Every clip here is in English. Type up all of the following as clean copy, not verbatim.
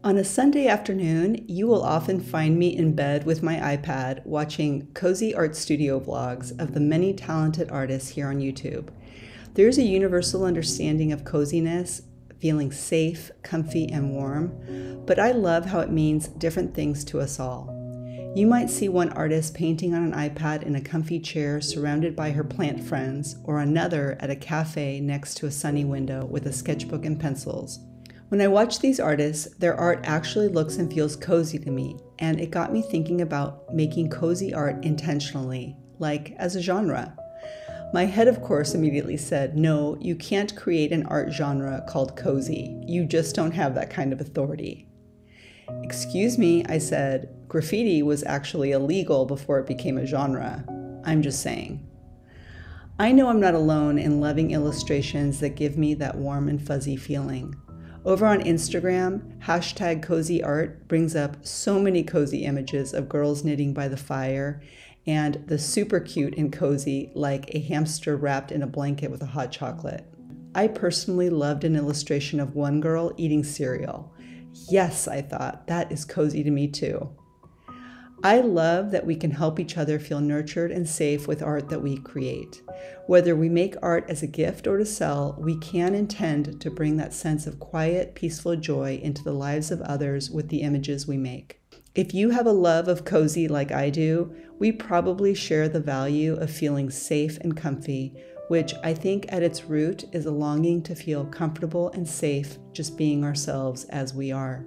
On a Sunday afternoon, you will often find me in bed with my iPad watching cozy art studio vlogs of the many talented artists here on YouTube. There's a universal understanding of coziness, feeling safe, comfy, and warm, but I love how it means different things to us all. You might see one artist painting on an iPad in a comfy chair surrounded by her plant friends, or another at a cafe next to a sunny window with a sketchbook and pencils. When I watch these artists, their art actually looks and feels cozy to me, and it got me thinking about making cozy art intentionally, like as a genre. My head, of course, immediately said, no, you can't create an art genre called cozy. You just don't have that kind of authority. Excuse me, I said, graffiti was actually illegal before it became a genre. I'm just saying. I know I'm not alone in loving illustrations that give me that warm and fuzzy feeling. Over on Instagram, #cozyart brings up so many cozy images of girls knitting by the fire and the super cute and cozy like a hamster wrapped in a blanket with a hot chocolate. I personally loved an illustration of one girl eating cereal. Yes, I thought, that is cozy to me too. I love that we can help each other feel nurtured and safe with art that we create. Whether we make art as a gift or to sell, we can intend to bring that sense of quiet, peaceful joy into the lives of others with the images we make. If you have a love of cozy like I do, we probably share the value of feeling safe and comfy, which I think at its root is a longing to feel comfortable and safe just being ourselves as we are.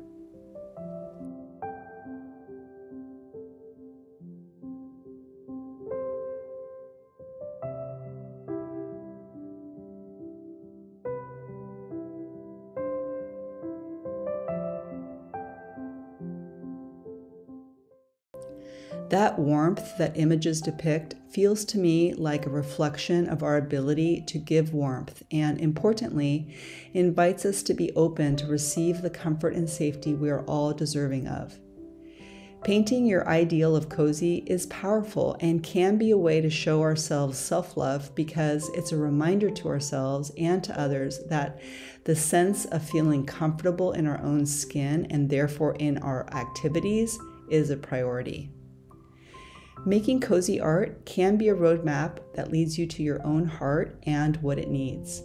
That warmth that images depict feels to me like a reflection of our ability to give warmth and, importantly, invites us to be open to receive the comfort and safety we are all deserving of. Painting your ideal of cozy is powerful and can be a way to show ourselves self-love because it's a reminder to ourselves and to others that the sense of feeling comfortable in our own skin and therefore in our activities is a priority. Making cozy art can be a roadmap that leads you to your own heart and what it needs.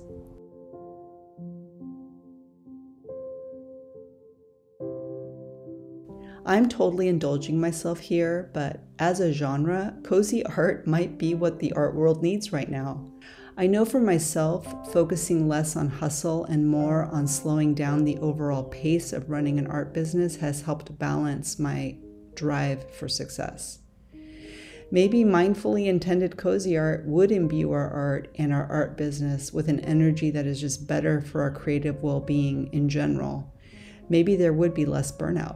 I'm totally indulging myself here, but as a genre, cozy art might be what the art world needs right now. I know for myself, focusing less on hustle and more on slowing down the overall pace of running an art business has helped balance my drive for success. Maybe mindfully intended cozy art would imbue our art and our art business with an energy that is just better for our creative well-being in general. Maybe there would be less burnout.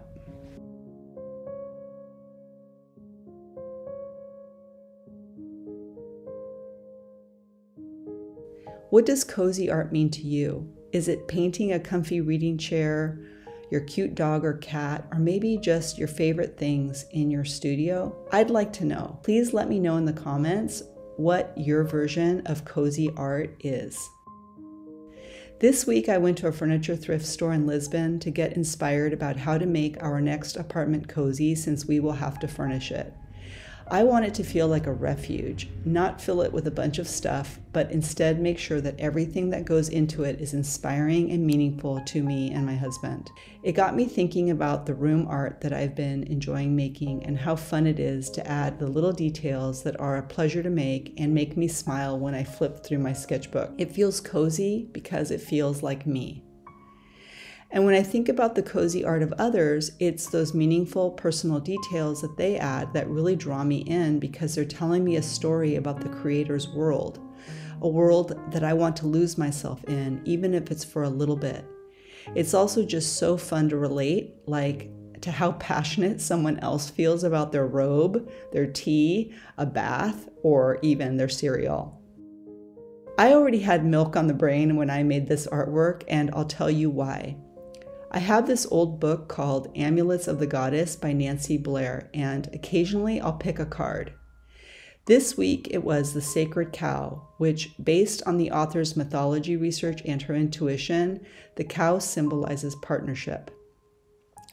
What does cozy art mean to you? Is it painting a comfy reading chair, your cute dog or cat, or maybe just your favorite things in your studio? I'd like to know. Please let me know in the comments what your version of cozy art is. This week I went to a furniture thrift store in Lisbon to get inspired about how to make our next apartment cozy since we will have to furnish it. I want it to feel like a refuge, not fill it with a bunch of stuff, but instead make sure that everything that goes into it is inspiring and meaningful to me and my husband. It got me thinking about the room art that I've been enjoying making and how fun it is to add the little details that are a pleasure to make and make me smile when I flip through my sketchbook. It feels cozy because it feels like me. And when I think about the cozy art of others, it's those meaningful personal details that they add that really draw me in because they're telling me a story about the creator's world, a world that I want to lose myself in, even if it's for a little bit. It's also just so fun to relate, like to how passionate someone else feels about their robe, their tea, a bath, or even their cereal. I already had milk on the brain when I made this artwork, and I'll tell you why. I have this old book called Amulets of the Goddess by Nancy Blair, and occasionally I'll pick a card. This week it was the Sacred Cow, which, based on the author's mythology research and her intuition, the cow symbolizes partnership.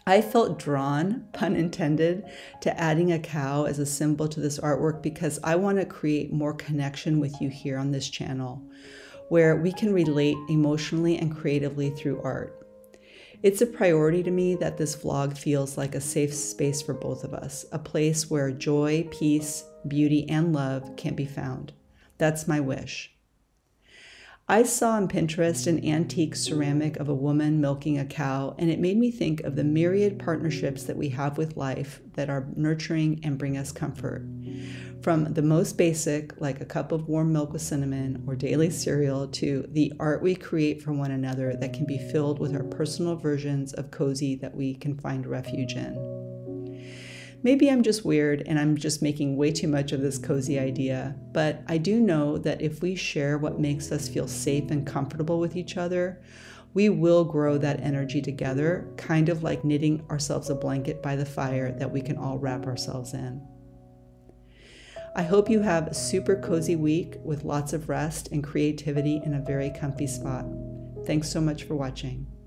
I felt drawn, pun intended, to adding a cow as a symbol to this artwork because I want to create more connection with you here on this channel, where we can relate emotionally and creatively through art. It's a priority to me that this vlog feels like a safe space for both of us, a place where joy, peace, beauty, and love can be found. That's my wish. I saw on Pinterest an antique ceramic of a woman milking a cow, and it made me think of the myriad partnerships that we have with life that are nurturing and bring us comfort. From the most basic, like a cup of warm milk with cinnamon or daily cereal, to the art we create for one another that can be filled with our personal versions of cozy that we can find refuge in. Maybe I'm just weird and I'm just making way too much of this cozy idea, but I do know that if we share what makes us feel safe and comfortable with each other, we will grow that energy together, kind of like knitting ourselves a blanket by the fire that we can all wrap ourselves in. I hope you have a super cozy week with lots of rest and creativity in a very comfy spot. Thanks so much for watching.